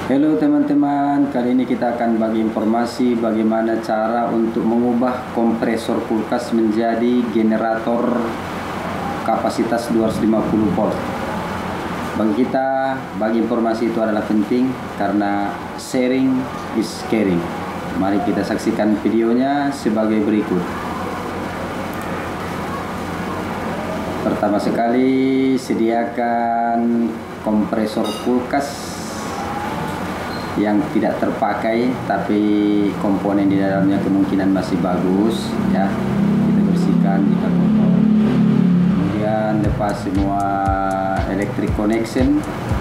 Halo teman-teman, kali ini kita akan bagi informasi bagaimana cara untuk mengubah kompresor kulkas menjadi generator kapasitas 250 volt. Bagi kita, bagi informasi itu adalah penting karena sharing is caring. Mari kita saksikan videonya sebagai berikut. Pertama sekali, sediakan kompresor kulkas yang tidak terpakai tapi komponen di dalamnya kemungkinan masih bagus, ya, kita bersihkan jika kotor. Kemudian lepas semua electric connection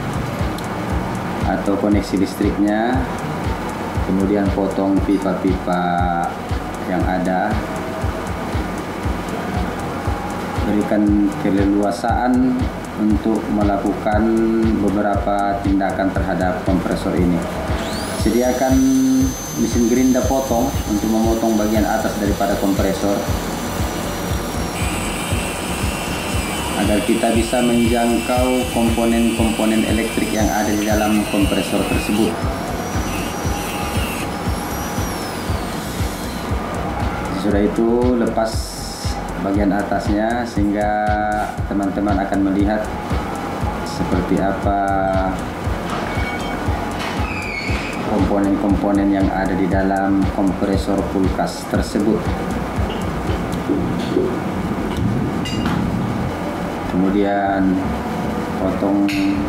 atau koneksi listriknya, kemudian potong pipa-pipa yang ada, berikan keleluasaan untuk melakukan beberapa tindakan terhadap kompresor ini. Sediakan mesin gerinda potong untuk memotong bagian atas daripada kompresor agar kita bisa menjangkau komponen-komponen elektrik yang ada di dalam kompresor tersebut. Sesudah itu lepas bagian atasnya sehingga teman-teman akan melihat seperti apa komponen-komponen yang ada di dalam kompresor kulkas tersebut. Kemudian potong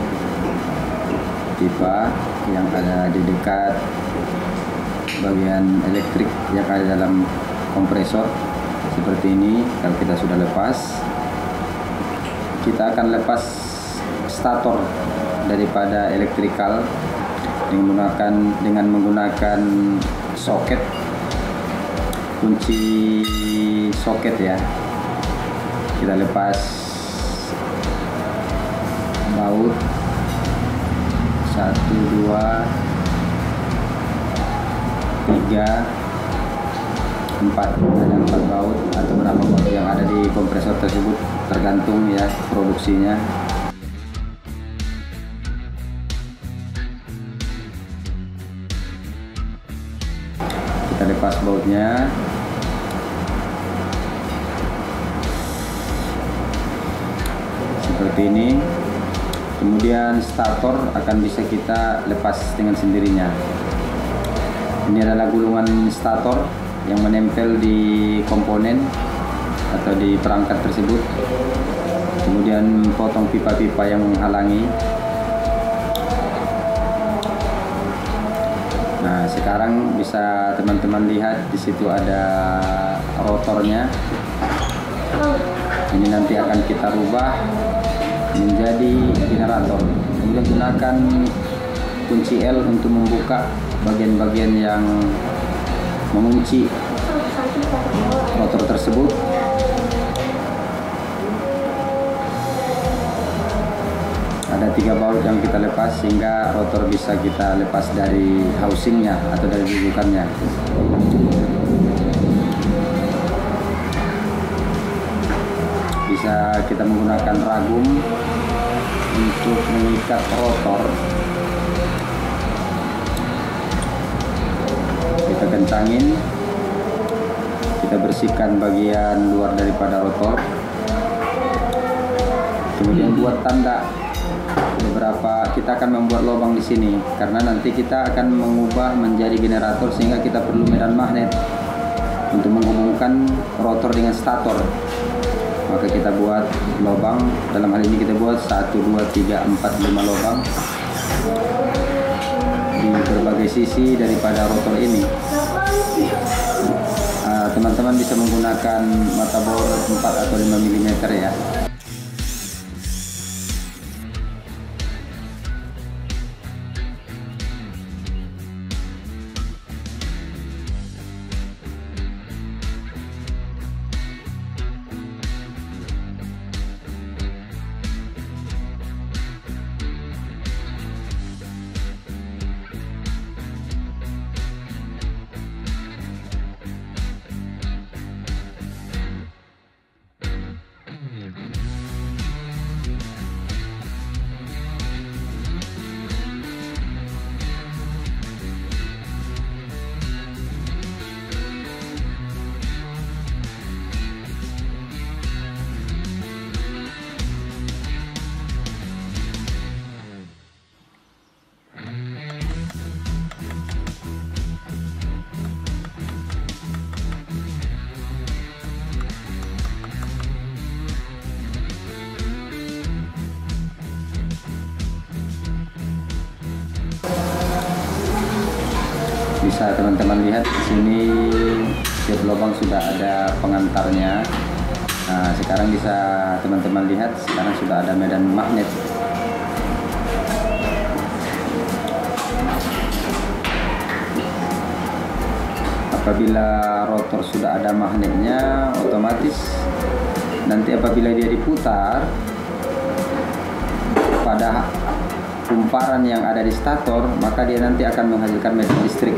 pipa yang ada di dekat bagian elektrik yang ada dalam kompresor seperti ini. Kalau kita sudah lepas, kita akan lepas stator daripada elektrikal dengan menggunakan soket, kunci soket, ya. Kita lepas baut 1, 2, 3, 4, ada 4 baut atau berapa baut yang ada di kompresor tersebut, tergantung ya produksinya. Kita lepas bautnya. Seperti ini. Kemudian stator akan bisa kita lepas dengan sendirinya. Ini adalah gulungan stator yang menempel di komponen atau di perangkat tersebut. Kemudian potong pipa-pipa yang menghalangi. Nah, sekarang bisa teman-teman lihat di situ ada rotornya. Ini nanti akan kita rubah menjadi generator. Kemudian gunakan kunci L untuk membuka bagian-bagian yang mengunci rotor tersebut. Ada 3 baut yang kita lepas sehingga rotor bisa kita lepas dari housingnya atau dari dudukannya. Bisa kita menggunakan ragum untuk mengikat rotor. Kita kencangin, kita bersihkan bagian luar daripada rotor, kemudian buat tanda beberapa. Kita akan membuat lubang di sini karena nanti kita akan mengubah menjadi generator sehingga kita perlu medan magnet untuk menghubungkan rotor dengan stator. Maka kita buat lubang, dalam hal ini kita buat 1, 2, 3, 4, 5 lubang di berbagai sisi daripada rotor ini. Teman-teman bisa menggunakan mata bor 4 atau 5 mm, ya. Bisa teman-teman lihat di sini tiap lubang sudah ada pengantarnya. Nah, sekarang bisa teman-teman lihat, sekarang sudah ada medan magnet. Apabila rotor sudah ada magnetnya, otomatis nanti apabila dia diputar pada kumparan yang ada di stator, maka dia nanti akan menghasilkan medan listrik.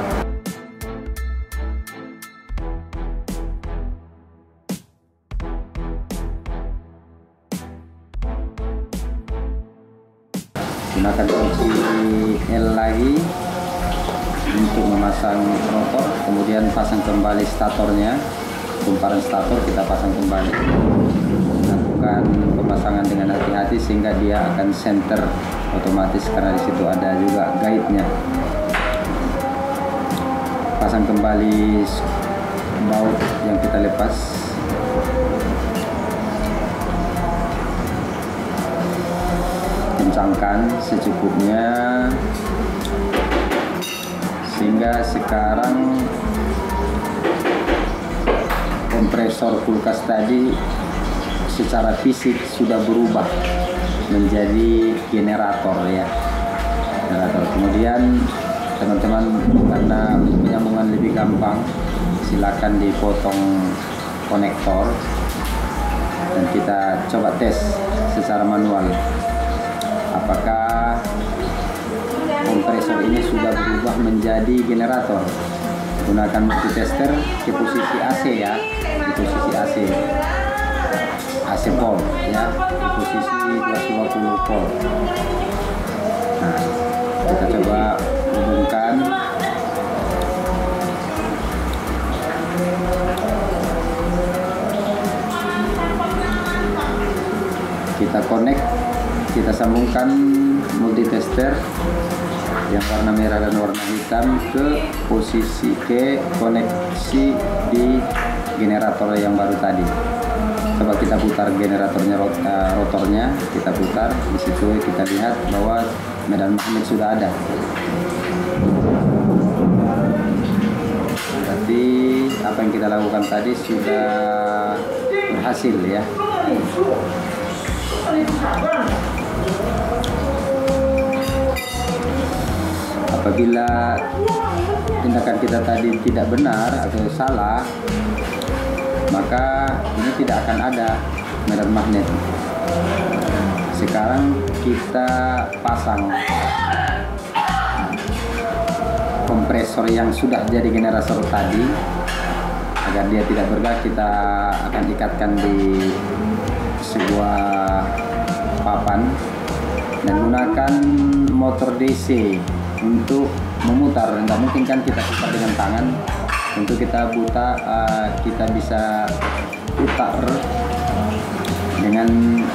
Gunakan kunci L lagi untuk memasang rotor, kemudian pasang kembali statornya, kumparan stator kita pasang kembali. Lakukan pemasangan dengan hati-hati sehingga dia akan center otomatis karena di situ ada juga guide-nya. Pasang kembali baut yang kita lepas. Kencangkan secukupnya sehingga sekarang kompresor kulkas tadi secara fisik sudah berubah menjadi generator ya, generator. Kemudian teman-teman, karena penyambungan lebih gampang, silakan dipotong konektor dan kita coba tes secara manual apakah kompresor ini sudah berubah menjadi generator. Gunakan multitester ke posisi AC ya, di posisi AC volt ya, di posisi 220 volt. Nah, kita coba hubungkan. Kita connect, kita sambungkan multitester yang warna merah dan warna hitam ke posisi koneksi di generator yang baru tadi. Coba kita putar generatornya, rotornya kita putar. Di situ kita lihat bahwa medan magnet sudah ada. Berarti apa yang kita lakukan tadi sudah berhasil ya. Apabila tindakan kita tadi tidak benar atau salah, maka ini tidak akan ada medan magnet. Sekarang kita pasang kompresor yang sudah jadi generator tadi. Agar dia tidak bergerak, kita akan ikatkan di sebuah papan dan gunakan motor DC untuk memutar. Nggak mungkin kan kita putar dengan tangan. Untuk kita kita bisa putar dengan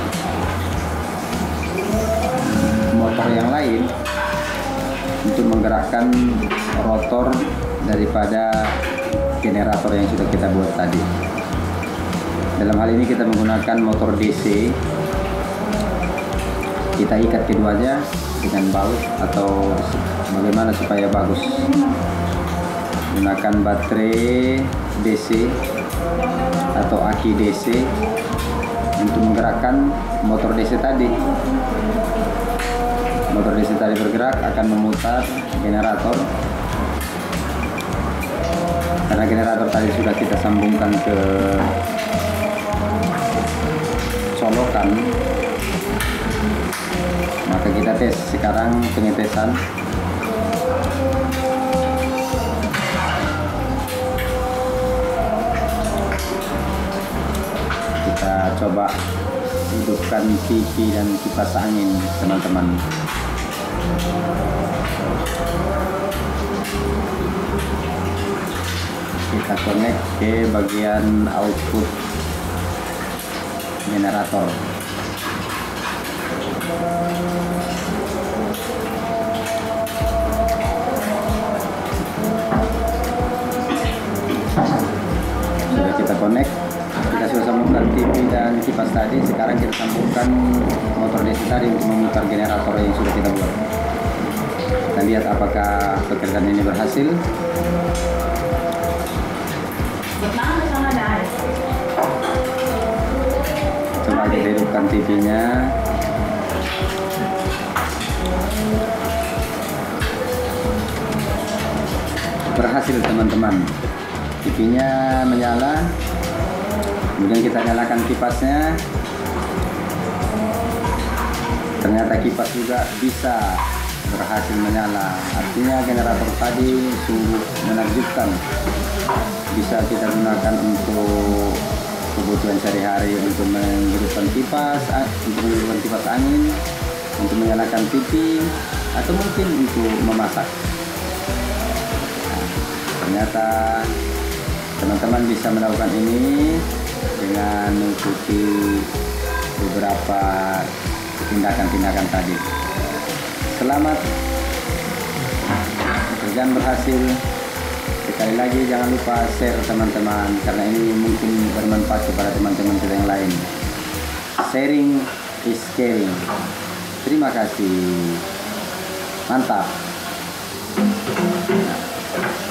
motor yang lain untuk menggerakkan rotor daripada generator yang sudah kita buat tadi. Dalam hal ini kita menggunakan motor DC. Kita ikat keduanya dengan baut atau bagaimana supaya bagus. Gunakan baterai DC atau aki DC untuk menggerakkan motor DC tadi. Motor DC tadi bergerak akan memutar generator. Karena generator tadi sudah kita sambungkan ke colokan, maka kita tes sekarang pengetesan. Kita coba hidupkan TV dan kipas angin, teman-teman. Kita connect ke bagian output generator. Sudah kita connect, kita sudah sambungkan TV dan kipas tadi. Sekarang kita sambungkan motor DC tadi untuk memutar generator yang sudah kita buat. Kita lihat apakah pekerjaan ini berhasil. Coba kita hidupkan TV-nya. Berhasil teman-teman. TV-nya menyala. Kemudian kita nyalakan kipasnya. Ternyata kipas juga bisa berhasil menyala. Artinya generator tadi sungguh menakjubkan. Bisa kita gunakan untuk kebutuhan sehari-hari, untuk menghidupkan kipas, angin, untuk menyalakan TV, atau mungkin untuk memasak. Ternyata teman-teman bisa melakukan ini dengan mengikuti beberapa tindakan-tindakan tadi. Selamat, pekerjaan berhasil. Sekali lagi jangan lupa share teman-teman, karena ini mungkin bermanfaat kepada teman-teman kita yang lain. Sharing is caring. Terima kasih. Mantap.